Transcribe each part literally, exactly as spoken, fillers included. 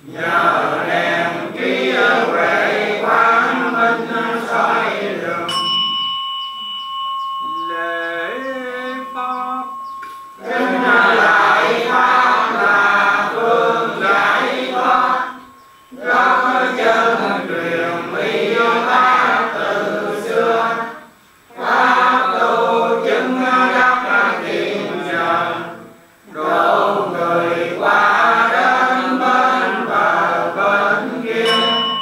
nhờ đèn trí huệ quang minh soi đường. Lễ pháp Kính lại pháp là phương giải thoát, gốc chân truyền uy bác từ xưa. Pháp tu chứng đắc thiện nhờ, độ người qua đến bên bờ bên kia.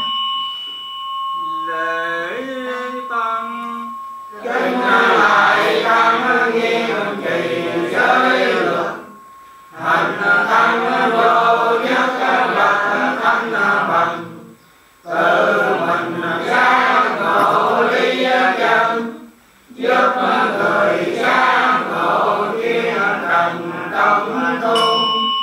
lễ tăng Kính lại tăng nghiêm trì giới luật, hành tăng vô nhất bậc thanh bằng. Tự mình giác ngộ lý chân, giúp người giác ngộ thiên trần tâm tu.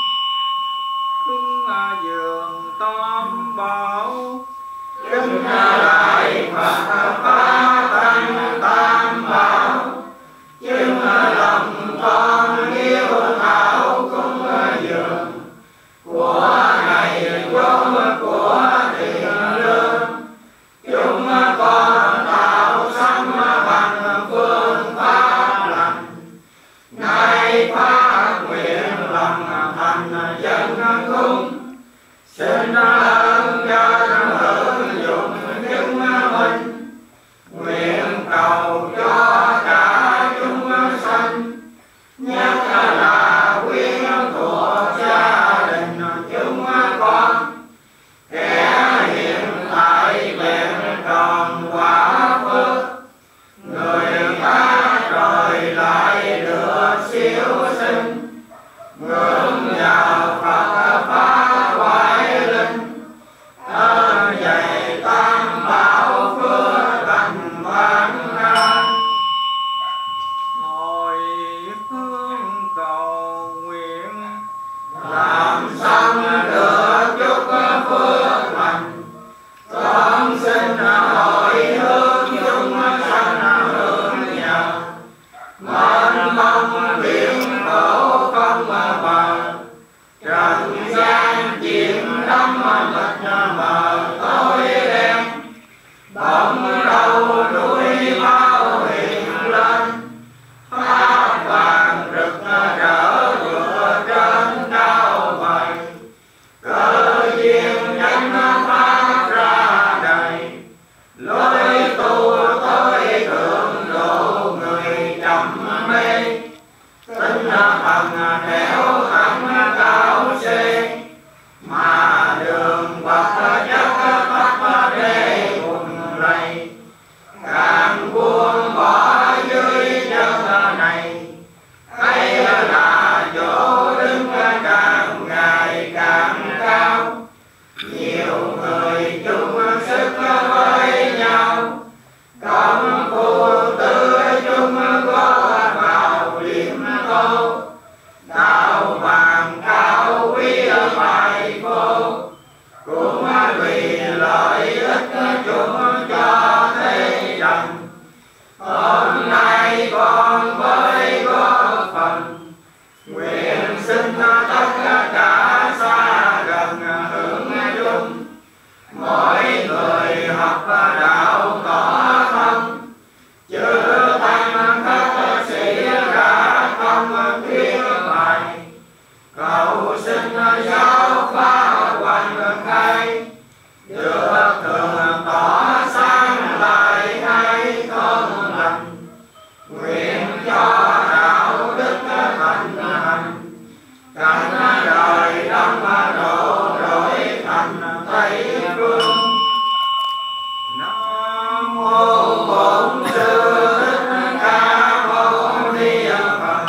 cúng dường tam bảo, Kính lại Phật Pháp Tăng Tam Bảo, chứng lòng con yêu thảo cúng dường. Của này vốn của thiện lương, chúng con tạo sanh bằng phương pháp lành. Nay phát nguyện lòng thành dân cung, xin ơn dân hưởng dụng chứng minh. Nguyện cầu cho cả chúng sanh, nhất là quyến thuộc gia đình chúng con, kẻ hiện tại vẹn tròn quả phước, người ta trời lại được siêu sinh. Ngưỡng nhờ Phật Pháp hoại linh, ơn dày tam bảo phước lành ban ra. hồi hướng cầu nguyện, Làm xong được chúc phước lành, con xin hồi hướng chúng sanh hưởng nhờ. Mênh mông biển khổ không bờ, trần gian chìm đắm mịt mờ tối đen. Bỗng đâu núi bao hiện lên, pháp vàng rực rỡ vượt trên cao vời. Cơ duyên chánh pháp ra đời, lối tu tối thượng độ người trầm mê. Tinh thần nẻo thẳng cao xê, mà đường bậc nhất pháp đê cùng lầy. Càng buông bỏ dưới chân này, hay là chỗ đứng càng ngày càng cao. Nhiều người chung sức với nhau, công phu tư chung góp vào điểm tô. Đạo vàng cao quý bài vô, cũng vì lợi ích chung cho thế trần. Hôm nay con với góp phần, nguyện xin tất cả xa gần hưởng chung. Mỗi người học đạo tỏ thân, chữ tăng khất sĩ ra công thuyết bài. Cầu xin giáo pháp hoành khai, được thường tỏ sáng lại hay thân lành. Nguyện cho đạo đức thành hành, cảnh đời đông độ đổi thành Tây phương. nam Mô Bổn Sư Thích Ca Mâu Ni Phật.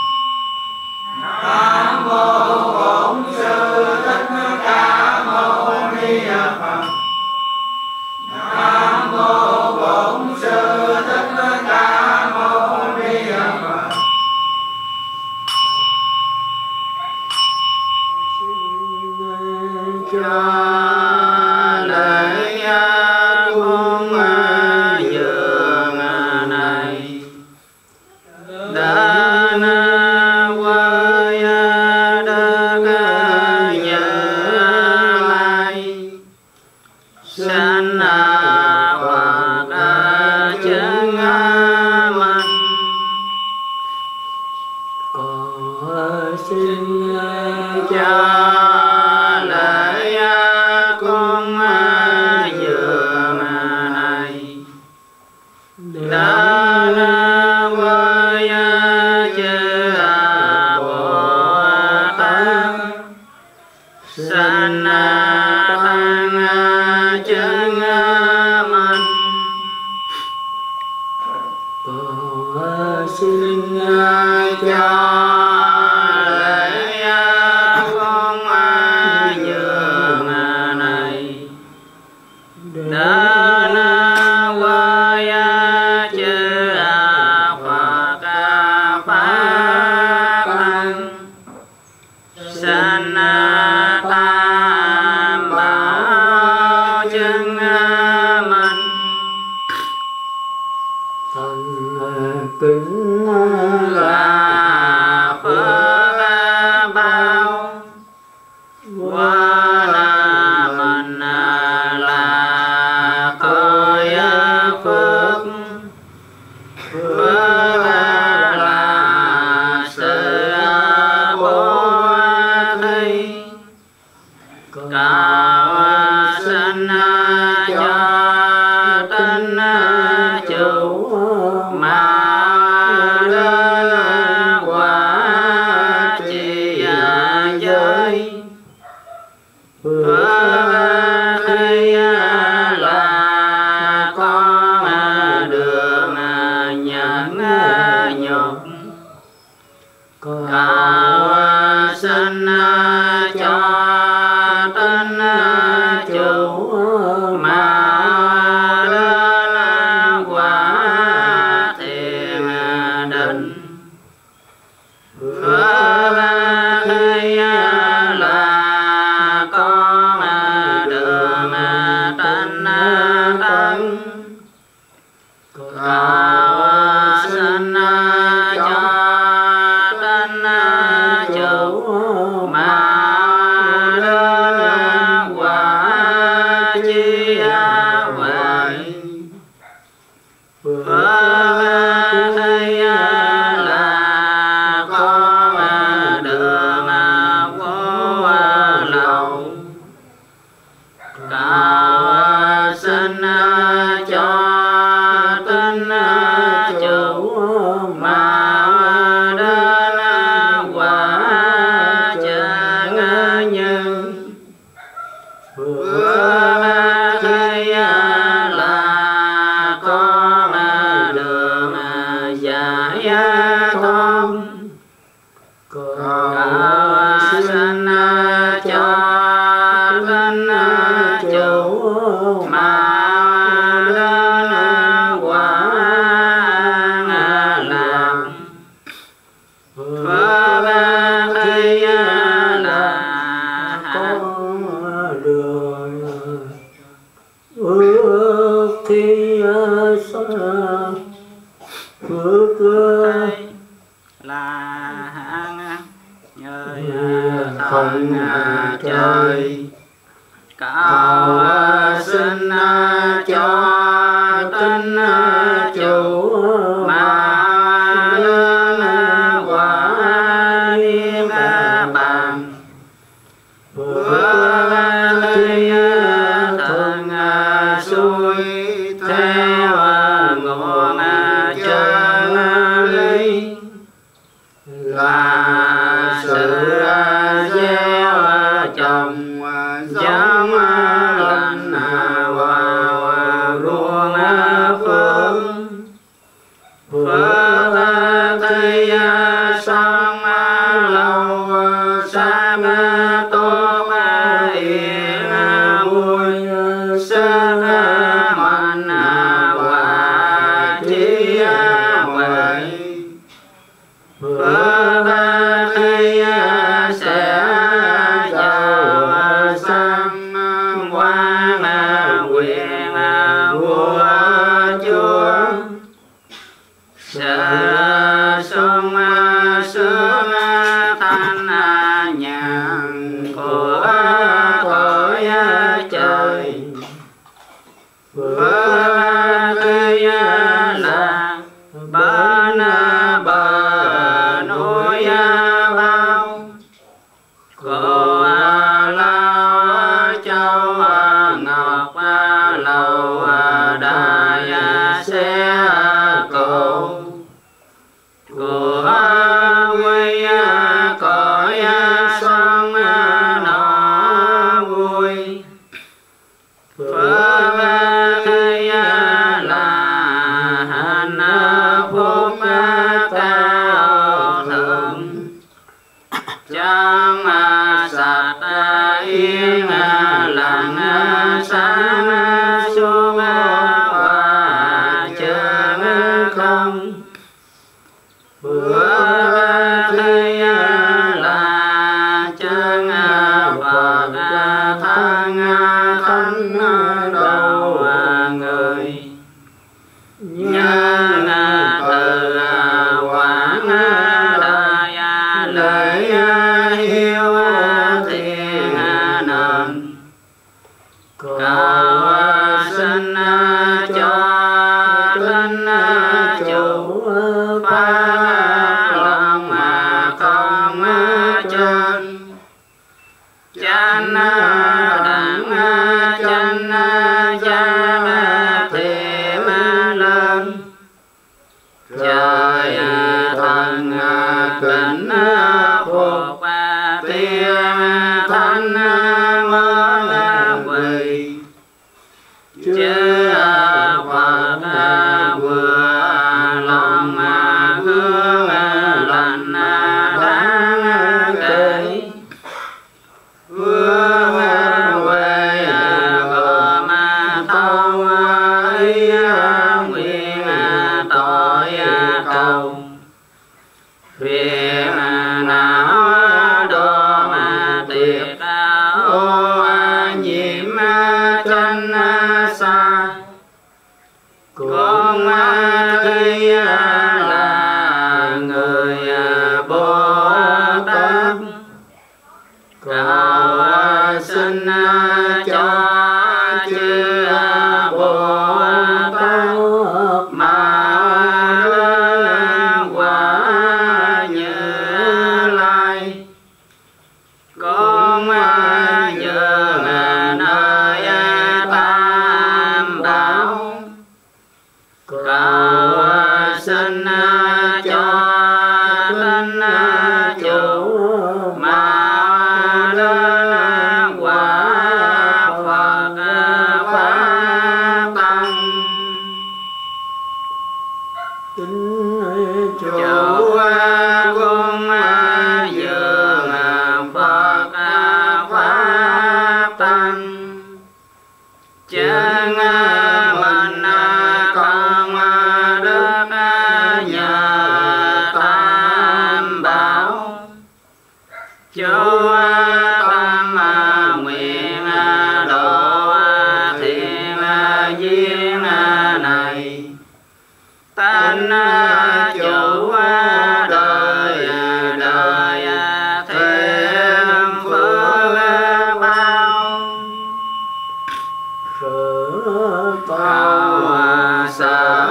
Nam mô Bổn Sư Thích Ca Mâu Ni Phật. Nam mô Bổn Sư Thích Ca Mâu Ni Phật. Cho lễ cúng dường này đã quay đất nhớ sanh tăng chứng minh. Cầu xin cho lễ cúng dường này đến với chư Phật Pháp Tăng sanh tam bảo chứng minh. Thần kính là phước bao qua là mình là cõi phước, phước là sự bố thí. Cầu xin cho tinh chủ mà đến quả chi giới. Phước thí là con đường nhận nhục. Cầu xin cho tinh chủ mà đến quả thiền định. Phước thí là con đường tinh tấn. Cầu xin cho tinh chủ mà đến quả chi huệ. Phước thí là con đường vô lậu. Cầu xin cho tinh chủ mà đến quả chân nhân. Phước thí là con đường giải thoát. Cầu xin cho tinh chủ mà đến quả lạc. Phước thí là con đường ước thi xa. Phước là hạng người thần trời. Cầu xin cho tinh chủ mà đến quả niết bàn. Phước thí thần xuôi theo nguồn chân lý là sự gieo trồng giống lành vào ruộng phước. Phước thí sống lâu sam tốt yên vui sức mạnh và trí huệ. Phước thí sẽ giàu sang quan quyền vua chúa. Sự sung sướng thanh nhàn của duyên lặng sáng suốt hòa chân không bữa thi là chân Phật thân thánh đầu người nhân từ quảng đại lễ hiếu thiên nền cầu xin cho linh chủ phá lòng không trên chánh đẳng chánh giác thiểm lên trời thần kính phục tiên thánh mới quỳ chư Phật vừa lòng hương lành đáng kể vừa quê gồm thâu ấy nguyện tội cầu phiền não đồ mà tiệt ô nhiễm tranh xa con khi là người Bồ Tát cầu xin cho chư Bồ Tát mà lên quả Như Lai con nhường nơi Tam Bảo cầu xin cho linh chủ mà lên quả Phật phá tăng chủ cung dường Phật phá tăng chân mình con đức nhờ Tam Bảo chú tâm nguyện độ thiện duyên này tánh chủ đời đời thêm phước bao cầu sở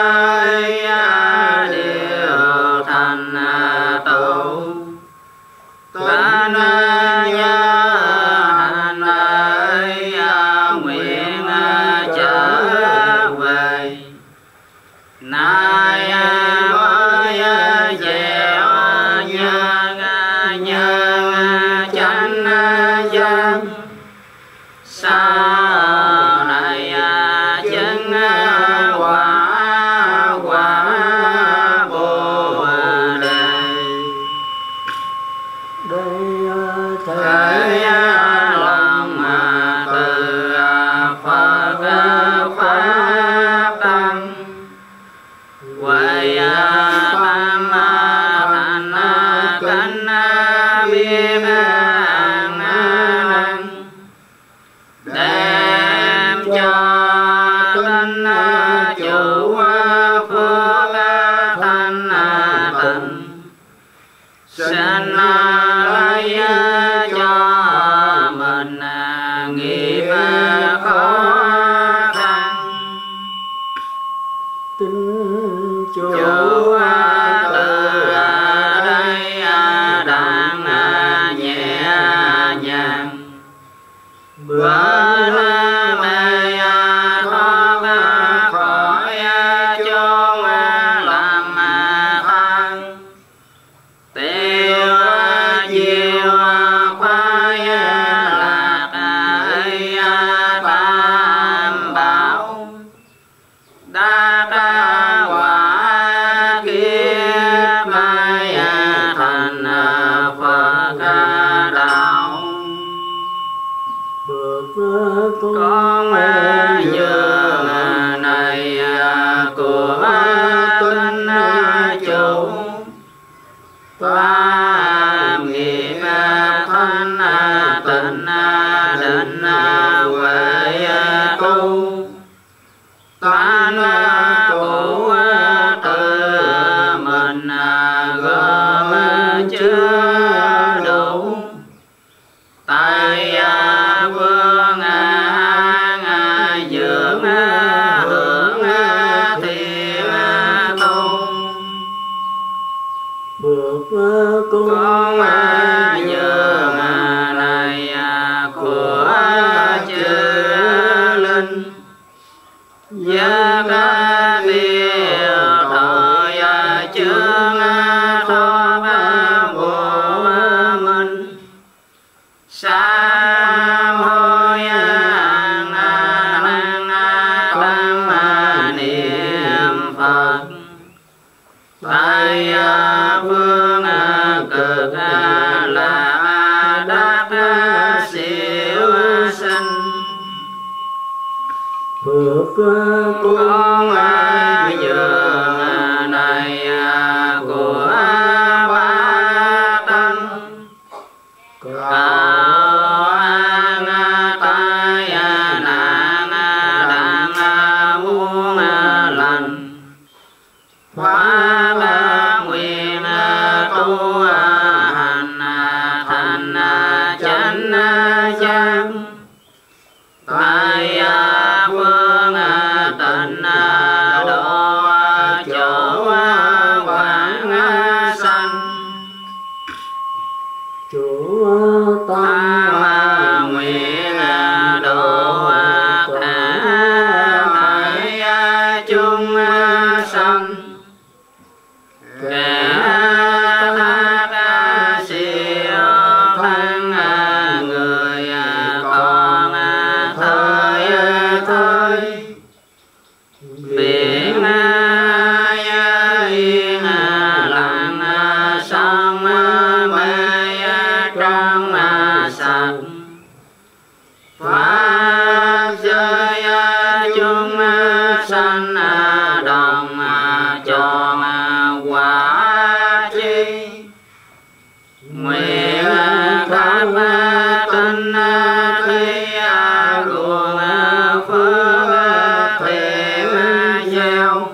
điều thành tụ ta nhớ hành ấy nguyện trở về nay mới dẻo nhân nhân chánh giác sau này chứng quả quả Bồ Đề thế lòng từ Phật pháp tăng quầy tam thành cánh biết năng đem cho tinh chủ phước thanh tịnh xin lấy cho mình nghiệp khó khăn chủ từ đây đang nhẹ nhàng bữa mê thoát khỏi chốn làm than tiêu diêu khoái lạc ấy Tam Bảo đa ca quả kiếp mai thành Phật đạo con dường này của tinh chủ tam nghiệp thanh tịnh định huệ tu tán cụ tự mình gom chưa đủ tại vương an dưỡng hưởng thiên tu con dường này của chư linh giác tiêu thời chương thoát bộ minh sám hối an tăng niệm Phật tại phương cực là đắc siêu sinh con dường này của ba tăng cầu an tai nạn đang muôn lành phát nguyện tu hành thành chánh giác tại phương tịnh độ chỗ quảng sanh tam nguyện độ cả tại chúng sanh kẻ thác siêu thân người còn thời thời biển yên lặng sông mây trong sạch pháp giới chúng sanh đồng chọn quả chi nguyện khắp tinh khi ruộng phước thiện gieo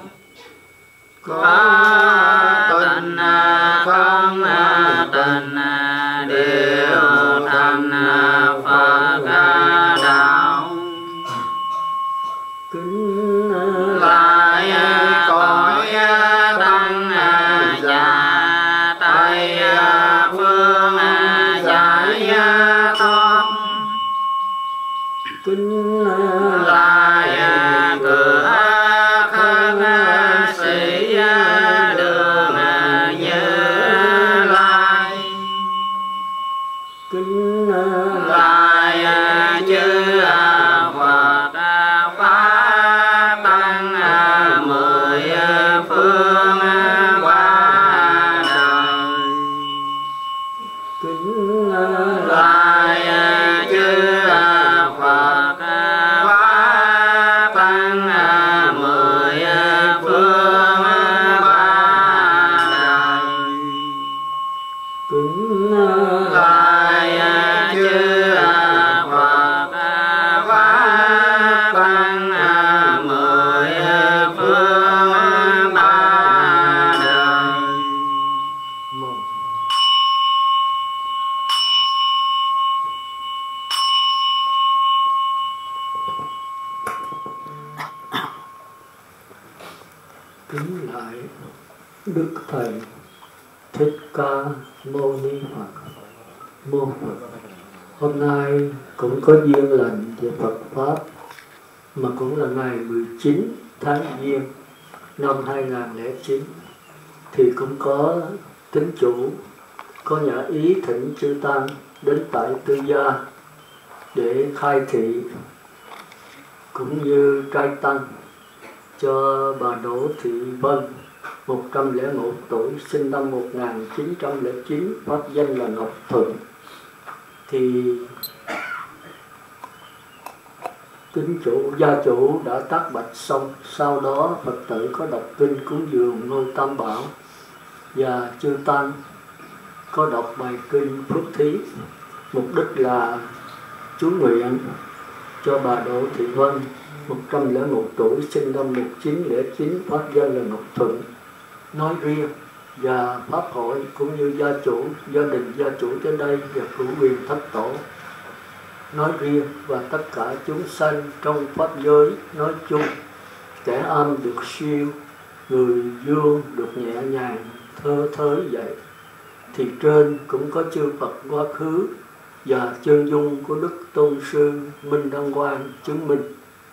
có tình không tình đều thành Phật đạo lại cõi tăng già tây phương giải thoát lại cửa khân sĩ đường Như Lai lại chư Phật pháp tăng mười phương qua đời lại chư Phật pháp tăng mười phương qua đời lại chư Phật pháp tăng mười phương ba đời. Kính lại Đức Thầy Thích Ca Mâu Ni Phật. Mô Phật. Hôm nay cũng có duyên lành về Phật Pháp, mà cũng là ngày mười chín tháng Giêng năm hai nghìn không trăm lẻ chín, thì cũng có tín chủ có nhã ý thỉnh chư Tăng đến tại Tư Gia để khai thị cũng như trai tăng cho bà Đỗ Thị Vân, một trăm lẻ một tuổi, sinh năm một nghìn chín trăm lẻ chín, pháp danh là Ngọc Thuận. Thì Kính chủ, gia chủ đã tác bạch xong, sau đó Phật tử có đọc kinh cúng dường ngôi Tam Bảo và chư tăng có đọc bài kinh Phước Thí. Mục đích là chú nguyện cho bà Đỗ Thị Vân, một trăm lẻ một tuổi, sinh năm một nghìn chín trăm lẻ chín, pháp danh là Ngọc Thuận, nói riêng, và pháp hội cũng như gia chủ, gia đình gia chủ tới đây và cửu quyền thất tổ nói riêng, và tất cả chúng sanh trong pháp giới nói chung, kẻ âm được siêu, người dương được nhẹ nhàng thơ thới vậy. Thì trên cũng có chư Phật quá khứ và chân dung của Đức Tôn Sư Minh Đăng Quang chứng minh.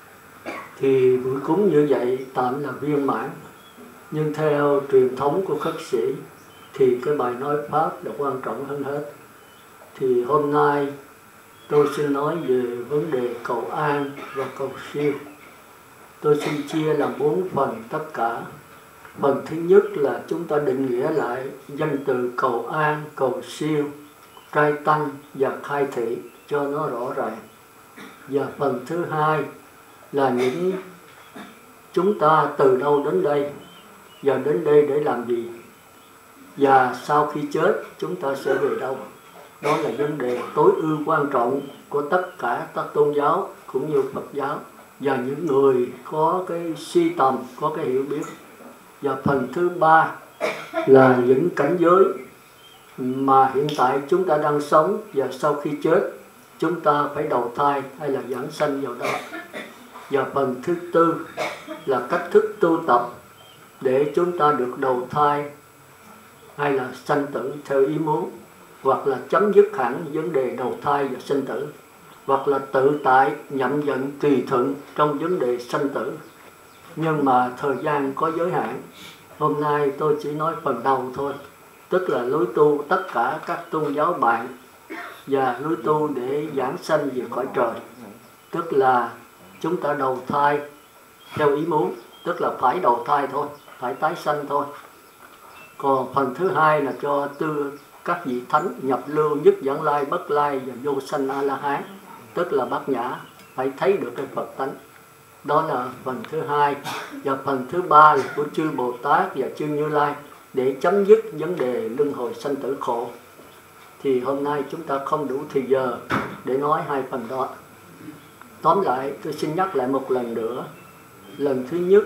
Thì buổi cúng như vậy tạm là viên mãn. Nhưng theo truyền thống của khất sĩ thì cái bài nói Pháp là quan trọng hơn hết. Thì hôm nay tôi xin nói về vấn đề cầu an và cầu siêu. Tôi xin chia làm bốn phần tất cả. Phần thứ nhất là chúng ta định nghĩa lại danh từ cầu an, cầu siêu, trai tăng và khai thị cho nó rõ ràng. Và phần thứ hai là những chúng ta từ đâu đến đây và đến đây để làm gì, và sau khi chết chúng ta sẽ về đâu. Đó là vấn đề tối ưu quan trọng của tất cả các tôn giáo cũng như Phật giáo và những người có cái suy tầm, có cái hiểu biết. Và phần thứ ba là những cảnh giới mà hiện tại chúng ta đang sống, và sau khi chết chúng ta phải đầu thai hay là giảng sanh vào đó. Và phần thứ tư là cách thức tu tập để chúng ta được đầu thai hay là sanh tử theo ý muốn, hoặc là chấm dứt hẳn vấn đề đầu thai và sinh tử, hoặc là tự tại nhậm nhận tùy thuận trong vấn đề sanh tử. Nhưng mà thời gian có giới hạn, hôm nay tôi chỉ nói phần đầu thôi, tức là lối tu tất cả các tôn giáo bạn và lối tu để giảng sanh về cõi trời, tức là chúng ta đầu thai theo ý muốn, tức là phải đầu thai thôi, phải tái sanh thôi. Còn phần thứ hai là cho tư các vị thánh nhập lưu, nhất vãng lai, bất lai và vô sanh A La Hán, tức là bát nhã, phải thấy được cái Phật tánh. Đó là phần thứ hai. Và phần thứ ba là của chư Bồ Tát và chư Như Lai để chấm dứt vấn đề luân hồi sanh tử khổ. Thì hôm nay chúng ta không đủ thời giờ để nói hai phần đó. Tóm lại tôi xin nhắc lại một lần nữa. Lần thứ nhất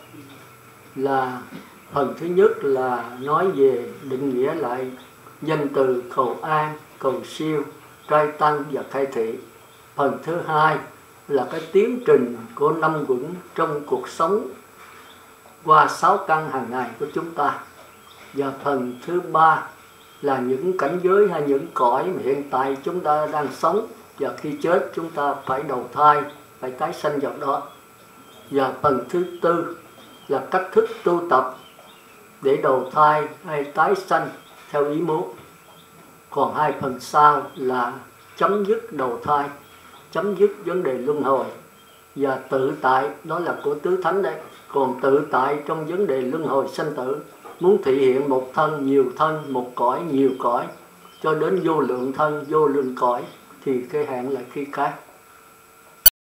là phần thứ nhất là nói về định nghĩa lại danh từ cầu an, cầu siêu, trai tăng và khai thị. Phần thứ hai là cái tiến trình của năm quẩn trong cuộc sống qua sáu căn hàng ngày của chúng ta. Và phần thứ ba là những cảnh giới hay những cõi mà hiện tại chúng ta đang sống, và khi chết chúng ta phải đầu thai, phải tái sanh vào đó. Và phần thứ tư là cách thức tu tập để đầu thai hay tái sanh theo ý muốn. Còn hai phần sau là chấm dứt đầu thai, chấm dứt vấn đề luân hồi và tự tại, đó là của tứ thánh đấy. Còn tự tại trong vấn đề luân hồi sanh tử, muốn thể hiện một thân, nhiều thân, một cõi, nhiều cõi, cho đến vô lượng thân, vô lượng cõi, thì cái hạn là khi khác.